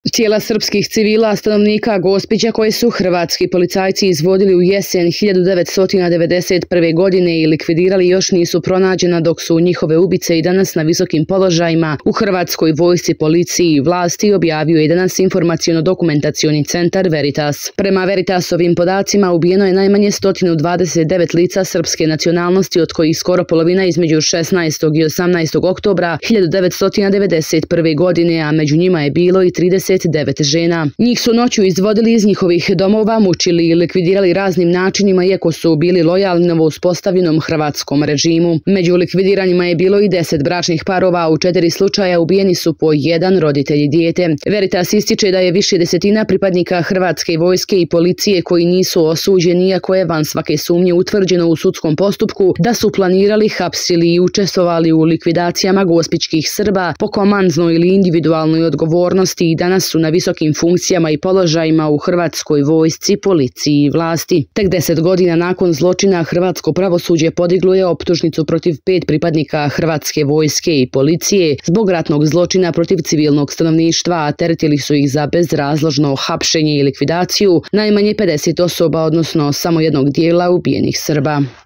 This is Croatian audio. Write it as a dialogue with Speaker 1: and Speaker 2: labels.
Speaker 1: Tijela srpskih civila, stanovnika Gospića koje su hrvatski policajci izvodili u jesen 1991. godine i likvidirali još nisu pronađena, dok su njihove ubice i danas na visokim položajima u Hrvatskoj vojsci, policiji i vlasti, objavio je danas informaciono-dokumentacioni centar Veritas. Prema Veritasovim podacima ubijeno je najmanje 129 lica srpske nacionalnosti, od kojih skoro polovina između 16. i 18. oktobra 1991. godine, a među njima je bilo i 39 žena. Njih su noću izvodili iz njihovih domova, mučili i likvidirali raznim načinima, iako su bili lojalni novo uspostavljenom hrvatskom režimu. Među likvidiranjima je bilo i 10 bračnih parova, a u 4 slučaja ubijeni su po jedan roditelj i dijete. Veritas ističe da je više desetina pripadnika hrvatske vojske i policije koji nisu osuđeni, iako je van svake sumnje utvrđeno u sudskom postupku da su planirali, hapsili i učestvovali u likvidacijama gospićkih Srba po komanznoj ili individualnoj odgovornosti i danas su na visokim funkcijama i položajima u hrvatskoj vojsci, policiji i vlasti. Tek 10 godina nakon zločina hrvatsko pravosuđe podiglo je optužnicu protiv 5 pripadnika hrvatske vojske i policije zbog ratnog zločina protiv civilnog stanovništva, a teretili su ih za bezrazložno hapšenje i likvidaciju najmanje 50 osoba, odnosno samo jednog dijela ubijenih Srba.